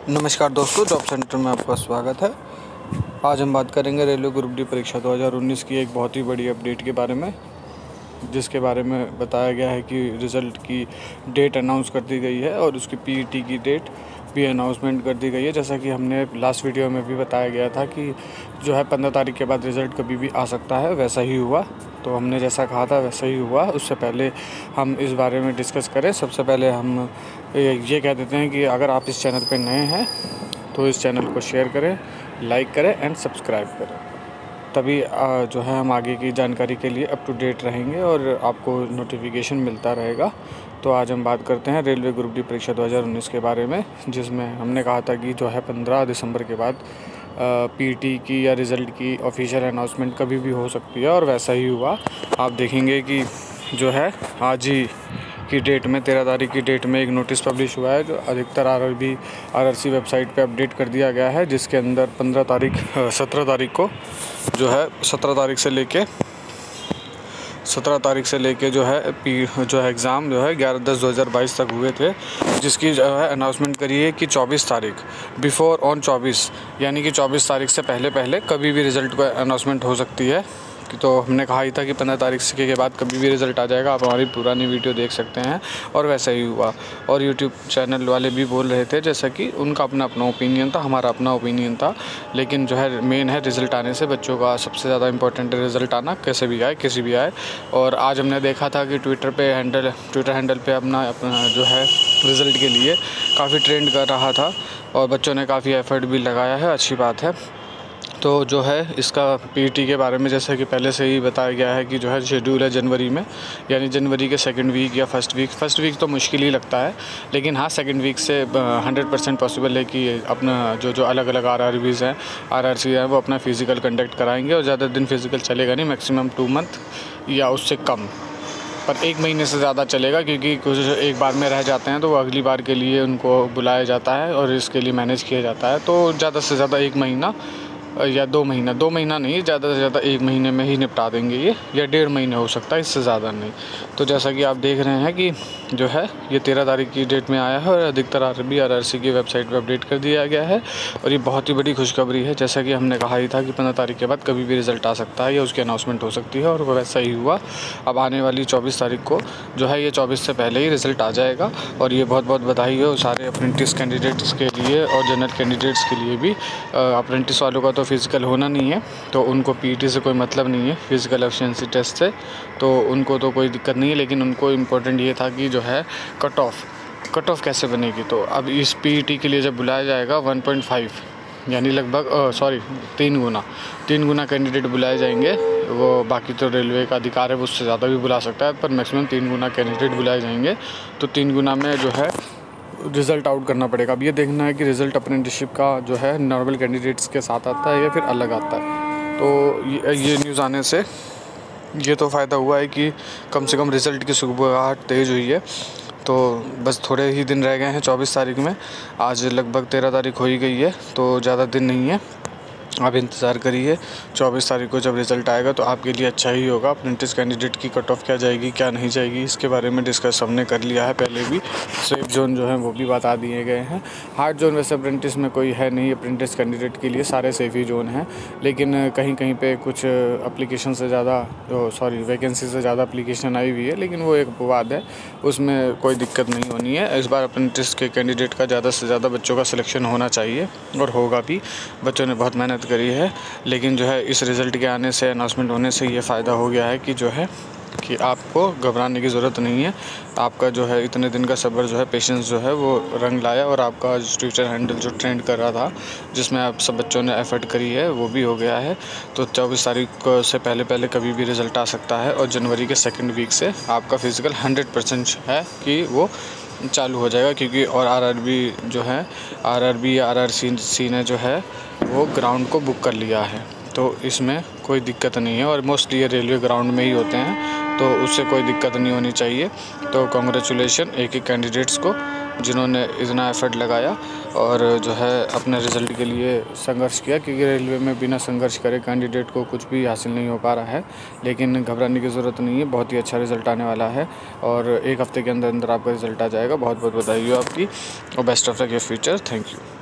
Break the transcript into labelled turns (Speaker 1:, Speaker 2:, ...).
Speaker 1: नमस्कार दोस्तों, job centre में आपका स्वागत है। आज हम बात करेंगे रेलवे ग्रुप डी परीक्षा 2019 की एक बहुत ही बड़ी अपडेट के बारे में, जिसके बारे में बताया गया है कि रिज़ल्ट की डेट अनाउंस कर दी गई है और उसकी पीईटी की डेट भी अनाउंसमेंट कर दी गई है। जैसा कि हमने लास्ट वीडियो में भी बताया गया था कि जो है 15 तारीख के बाद रिज़ल्ट कभी भी आ सकता है, वैसा ही हुआ। तो हमने जैसा कहा था वैसा ही हुआ। उससे पहले हम इस बारे में डिस्कस करें, सबसे पहले हम ये कह देते हैं कि अगर आप इस चैनल पर नए हैं तो इस चैनल को शेयर करें, लाइक करें एंड सब्सक्राइब करें। तभी जो है हम आगे की जानकारी के लिए अप टू डेट रहेंगे और आपको नोटिफिकेशन मिलता रहेगा। तो आज हम बात करते हैं रेलवे ग्रुप डी परीक्षा 2019 के बारे में, जिसमें हमने कहा था कि जो है 15 दिसंबर के बाद पीटी की या रिज़ल्ट की ऑफिशियल अनाउंसमेंट कभी भी हो सकती है, और वैसा ही हुआ। आप देखेंगे कि जो है आज ही की डेट में 13 तारीख की डेट में एक नोटिस पब्लिश हुआ है, जो अधिकतर आरआरसी वेबसाइट पे अपडेट कर दिया गया है, जिसके अंदर 17 तारीख को जो है 17 तारीख से लेके जो है एग्ज़ाम जो है 11/10/2022 तक हुए थे, जिसकी जो है अनाउंसमेंट करी है कि 24 तारीख बिफोर ऑन 24 यानी कि 24 तारीख से पहले कभी भी रिज़ल्ट का अनाउंसमेंट हो सकती है। तो हमने कहा ही था कि 15 तारीख के बाद कभी भी रिज़ल्ट आ जाएगा। आप हमारी पुरानी वीडियो देख सकते हैं, और वैसा ही हुआ। और यूट्यूब चैनल वाले भी बोल रहे थे, जैसा कि उनका अपना ओपिनियन था, हमारा अपना ओपिनियन था, लेकिन जो है मेन है रिज़ल्ट आने से बच्चों का सबसे ज़्यादा इंपॉर्टेंट है रिज़ल्ट आना, कैसे भी आए किसी भी आए। और आज हमने देखा था कि ट्विटर हैंडल पे अपना जो है रिज़ल्ट के लिए काफ़ी ट्रेंड कर रहा था, और बच्चों ने काफ़ी एफ़र्ट भी लगाया है, अच्छी बात है। तो जो है इसका पीटी के बारे में जैसा कि पहले से ही बताया गया है कि जो है शेड्यूल है जनवरी में, यानी जनवरी के सेकंड वीक या फर्स्ट वीक तो मुश्किल ही लगता है, लेकिन हाँ सेकंड वीक से 100% पॉसिबल है कि अपना जो अलग अलग आरआरबीज़ हैं, आरआरसी हैं, वो अपना फ़िज़िकल कंडक्ट कराएंगे। और ज़्यादा दिन फ़िज़िकल चलेगा नहीं, मैक्सिमम 2 मंथ या उससे कम, पर 1 महीने से ज़्यादा चलेगा, क्योंकि कुछ एक बार में रह जाते हैं तो वो अगली बार के लिए उनको बुलाया जाता है और इसके लिए मैनेज किया जाता है। तो ज़्यादा से ज़्यादा 1 महीना या 2 महीना नहीं, ज़्यादा से ज़्यादा 1 महीने में ही निपटा देंगे ये, या 1.5 महीने हो सकता है, इससे ज़्यादा नहीं। तो जैसा कि आप देख रहे हैं कि जो है ये 13 तारीख की डेट में आया है, और अधिकतर आरआरसी की वेबसाइट पर अपडेट कर दिया गया है। और ये बहुत ही बड़ी खुशखबरी है, जैसा कि हमने कहा ही था कि 15 तारीख के बाद कभी भी रिज़ल्ट आ सकता है या उसकी अनाउंसमेंट हो सकती है, और वो वैसा ही हुआ। अब आने वाली 24 तारीख को जो है ये 24 से पहले ही रिज़ल्ट आ जाएगा। और ये बहुत बहुत बधाई हो सारे अप्रेंटिस कैंडिडेट्स के लिए और जनरल कैंडिडेट्स के लिए भी। अप्रेंटिस वालों का तो फिज़िकल होना नहीं है, तो उनको पीटी से कोई मतलब नहीं है, फिज़िकल एफिशिएंसी टेस्ट से, तो उनको तो कोई दिक्कत नहीं है। लेकिन उनको इम्पोर्टेंट ये था कि जो है कट ऑफ कैसे बनेगी। तो अब इस पीटी के लिए जब बुलाया जाएगा 1.5 यानी लगभग 3 गुना कैंडिडेट बुलाए जाएंगे। वो बाकी तो रेलवे का अधिकार है, वो उससे ज़्यादा भी बुला सकता है, पर मैक्सिमम 3 गुना कैंडिडेट बुलाए जाएंगे। तो 3 गुना में जो है रिज़ल्ट आउट करना पड़ेगा। अब ये देखना है कि रिज़ल्ट अप्रेंटिसशिप का जो है नॉर्मल कैंडिडेट्स के साथ आता है या फिर अलग आता है। तो ये न्यूज़ आने से ये तो फ़ायदा हुआ है कि कम से कम रिज़ल्ट की सुगबुगाहट तेज़ हुई है। तो बस थोड़े ही दिन रह गए हैं 24 तारीख में, आज लगभग 13 तारीख हो ही गई है, तो ज़्यादा दिन नहीं है। आप इंतज़ार करिए, 24 तारीख को जब रिज़ल्ट आएगा तो आपके लिए अच्छा ही होगा। अप्रेंटिस कैंडिडेट की कट ऑफ क्या जाएगी क्या नहीं जाएगी, इसके बारे में डिस्कस हमने कर लिया है पहले भी। सेफ जोन जो है वो भी बता दिए गए हैं। हार्ड जोन वैसे अप्रेंटिस में कोई है नहीं, अप्रेंटिस कैंडिडेट के लिए सारे सेफ ही जोन हैं, लेकिन कहीं कहीं पे कुछ एप्लीकेशन से ज़्यादा वैकेंसी से ज़्यादा एप्लीकेशन आई हुई है, लेकिन वो एक अपवाद है, उसमें कोई दिक्कत नहीं होनी है। इस बार अप्रेंटिस के कैंडिडेट का ज़्यादा से ज़्यादा बच्चों का सिलेक्शन होना चाहिए, और होगा भी। बच्चों ने बहुत मेहनत करी है, लेकिन जो है इस रिज़ल्ट के आने से, अनाउंसमेंट होने से ये फ़ायदा हो गया है कि जो है कि आपको घबराने की ज़रूरत नहीं है। आपका जो है इतने दिन का सब्र जो है, पेशेंस जो है वो रंग लाया, और आपका ट्विटर हैंडल जो ट्रेंड कर रहा था, जिसमें आप सब बच्चों ने एफ़र्ट करी है, वो भी हो गया है। तो 24 तारीख से पहले कभी भी रिज़ल्ट आ सकता है, और जनवरी के सेकंड वीक से आपका फ़िज़िकल 100% है कि वो चालू हो जाएगा। क्योंकि और आरआरबी या आरआरसी ने जो है वो ग्राउंड को बुक कर लिया है, तो इसमें कोई दिक्कत नहीं है। और मोस्टली ये रेलवे ग्राउंड में ही होते हैं, तो उससे कोई दिक्कत नहीं होनी चाहिए। तो कांग्रेचुलेशन एक कैंडिडेट्स को, जिन्होंने इतना एफ़र्ट लगाया और जो है अपने रिज़ल्ट के लिए संघर्ष किया, क्योंकि रेलवे में बिना संघर्ष करे कैंडिडेट को कुछ भी हासिल नहीं हो पा रहा है। लेकिन घबराने की ज़रूरत नहीं है, बहुत ही अच्छा रिज़ल्ट आने वाला है, और 1 हफ़्ते के अंदर अंदर आपका रिज़ल्ट आ जाएगा। बहुत बहुत बधाई हो आपकी, और best of luck your future. Thank you.